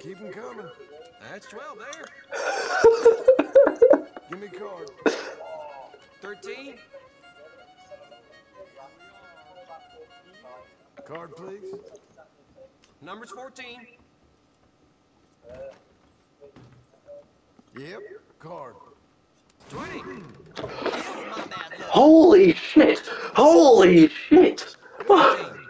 Keep them coming. That's 12 there. Give me a card. 13. Card, please. Number's 14. Yep, card. 20. Holy shit! Holy shit! 15.